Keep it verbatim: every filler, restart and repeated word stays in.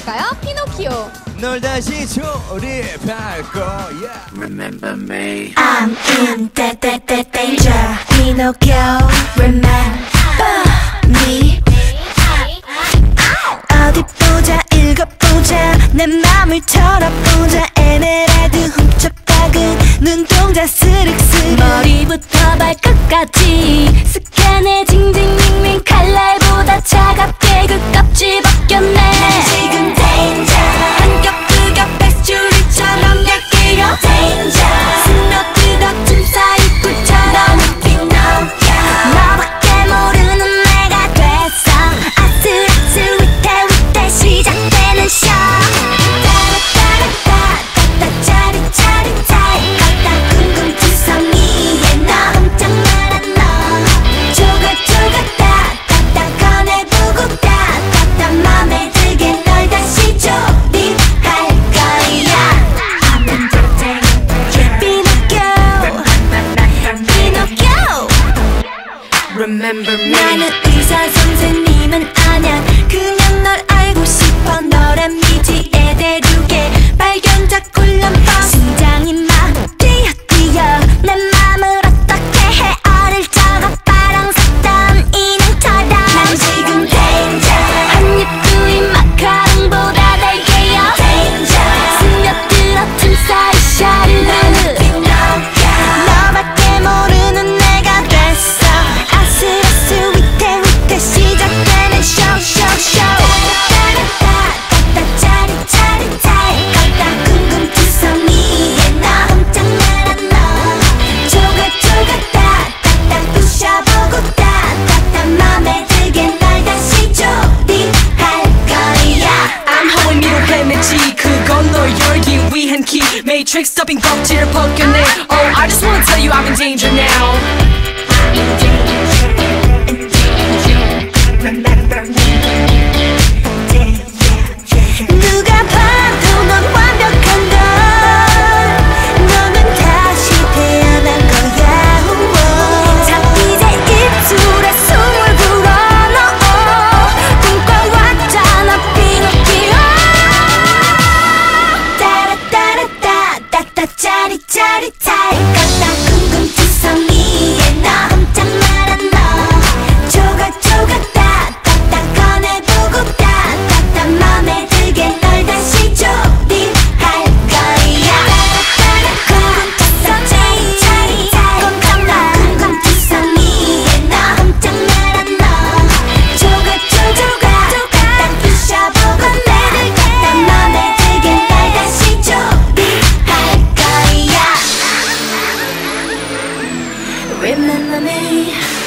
들어볼까요? 피노키오. 널 다시 조립할 거야. Remember me. I'm in that that that danger. Pinocchio. Remember me. 어디 보자 읽어보자 내 맘을 털어보자 에메랄드 훔쳐 박은 눈동자 스륵스륵 머리부터 발끝까지 스캔해 징징밍밍 칼날보다 차갑게 그 껍질 벗겼네. 난 지금 danger. 한겹 두겹 뱃줄이처럼 얇게요 danger. 스며들어 틈 사이 꿀처럼 Pinocchio. 너밖에 모르는 내가 됐어. 아슬아슬 위태 위태 시작되는 쇼. 따라따라따 따따 짜릿짜릿해 걷다 궁금투성이에 너 깜짝 놀란 너 조각조각 따따따 꺼내보고 따따따 맘에 들게 널 다시 조립할 거야. I'm in the danger. Pinocchio. Pinocchio. Remember me. 나는 의사 선생님은 아냐 그냥 널 알고 싶어. 너란 미지의 대륙에 발견자 꿀렁뻥 심장이 막 뛰어 뛰어 내 맘을 어떻게 해 어릴 적어 파랑색던 인형처럼. 난 지금 danger. 한입 두입 마카롱보다 달게요 danger. 스며들어 틈 사이 샤르르르 너밖에 모르는 내가 됐어. 아슬아슬 위태 위태 시작되는 쇼쇼쇼. 따따따따 짜릿짜릿해 걷다 궁금투성이에 너 깜짝 놀란 너 조각조각 따따따 부셔보고 따따따 맘에 들게 널 다시 조립할 거야. I'm holding 미로 뱀했지 그건 널 열기 위한 키 Matrix 더빙 껍질을 벗겨내 Oh I just wanna tell you I'm in danger now. Remember me. 누가 봐도 넌 완벽한 걸. 너는 다시 태어난 거야. 자 이제 입술에 숨을 불어넣어. 꿈꿔왔잖아 피노키오. 따라따라따 따따 짜릿짜릿해 걷다 궁금투성이에 너 깜짝 놀란 너 조각조각 따따따 꺼내보고 따따따 맘에 들게 널 다시 조립할 거야. 궁금투성이 짜릿짜릿해 걷다 궁금투성이에 너 깜짝 놀란 너 조각조각 따따 부셔보고 따따따 맘에 들게 널 다시 조립할 거야. Remember me.